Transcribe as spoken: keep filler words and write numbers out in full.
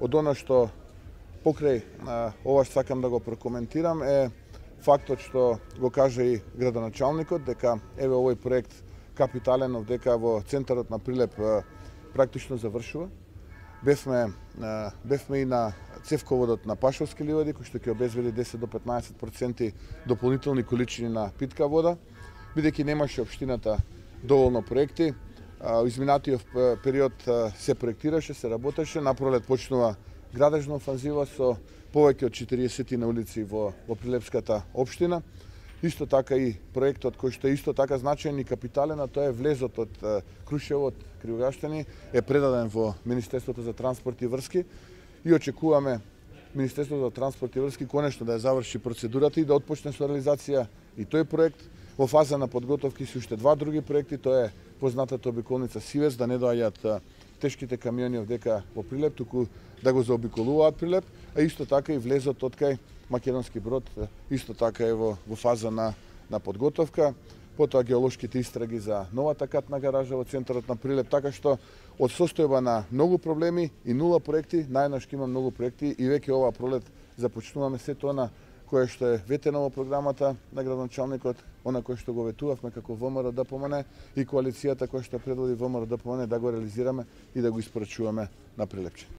Од оно што покрај ова што сакам да го прокоментирам е фактот што го кажа и градоначалникот дека еве овој проект капитален дека во центарот на Прилеп практично завршува. Бевме, бевме и на цевководот на Пашовски ливади, кој што ќе обезбеди десет до петнаесет проценти дополнителни количини на питка вода, бидејќи немаше општината доволно проекти. Изминатиот период се проектираше, се работеше, напролет почнува градежна офанзива со повеќе од четириесет на улици во, во Прилепската општина. Исто така и проектот кој што е исто така значаен и капитален, а тоа е влезот од Крушево, од Кривогаштани, е предаден во Министерството за транспорт и врски и очекуваме Министерството за транспорт и врски конечно да ја заврши процедурата и да отпочне со реализација и тој проект. Во фаза на подготовки се уште два други проекти, тоа е познатата обиколница Сивец, да не доаѓаат тешките камиони овдека во Прилеп, туку да го заобиколуваат Прилеп, а исто така и влезот од кај Македонски брод, исто така е во, во фаза на, на подготовка. Потоа геолошките истраги за новата катна гаража во центарот на Прилеп, така што од состојба на многу проблеми и нула проекти, најнаш има многу проекти и веќе оваа пролет започнуваме сето она кое што е ветено во програмата на градоначалникот, она кое што го ветувавме како ВМРО ДПМН и коалицијата која што предводи ВМРО ДПМН да го реализираме и да го испорачуваме на Прилепче.